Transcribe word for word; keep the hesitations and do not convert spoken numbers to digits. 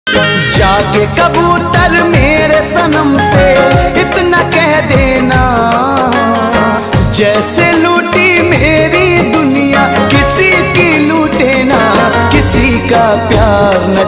जाके कबूतर मेरे सनम से इतना कह देना, जैसे लूटी मेरी दुनिया किसी की लूटे ना, किसी का प्यार न